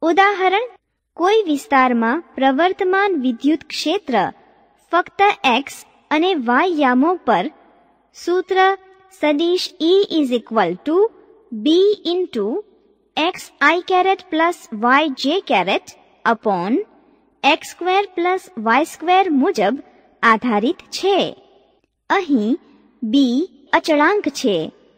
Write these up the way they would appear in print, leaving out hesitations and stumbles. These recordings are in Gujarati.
ઉદાહરણ, કોઈ વિસ્તારમાં પ્રવર્તમાન વિદ્યુત ક્ષેત્ર ફક્ત x અને y યામો પર સૂત્ર સદિશ E is equal to b into xi caret plus yj caret upon x square plus y square મુજબ આધારિત છે. અહીં b અચળાંક છે.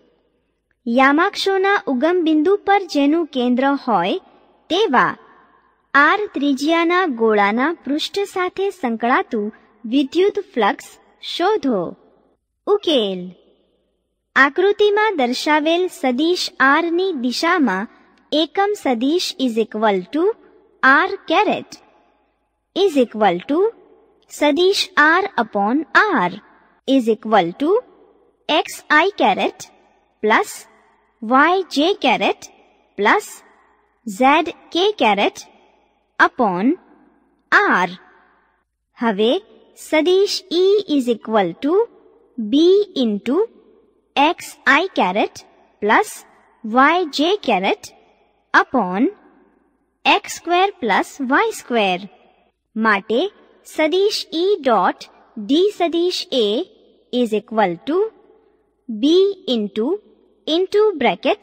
યામાક્ષોના ઉગમ બિંદુ પર જેનું કેન્દ્ર હોય તેવા r ત્રિજ્યાના ગોળાના પૃષ્ઠ સાથે સંકળાતું વિદ્યુત ફ્લક્સ શોધો. ઉકેલ: આકૃતિમાં દર્શાવેલ સદિશ r ની દિશામાં એકમ સદિશ is equal to r caret is equal to સદિશ r upon r is equal to xi caret plus yj caret plus zk caret upon r. હવે સદિશ E is equal to b into xi caret plus yj caret upon x square plus y square માટે સદિશ E ડોટ d સદિશ A is equal to b into bracket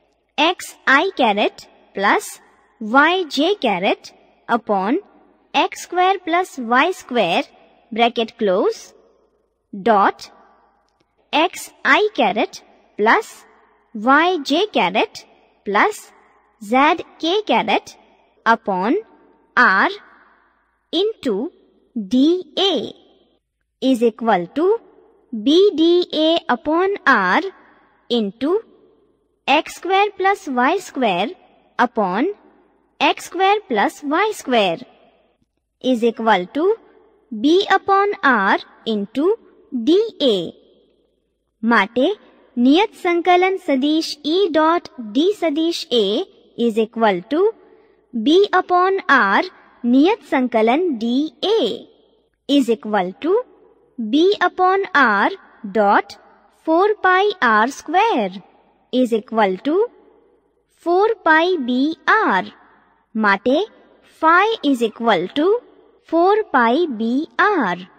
xi caret plus yj caret upon x square plus y square bracket close dot xi caret plus yj caret plus zk caret upon r into dA is equal to bdA upon r into x square plus y square upon x square plus y square is equal to b upon r into dA. માટે નિયત સંકલન સદિશ E ડોટ d સદિશ A is equal to b upon r નિયત સંકલન dA is equal to b upon r dot 4 pi r square is equal to 4 pi br. માટે phi is equal to 4 pi br.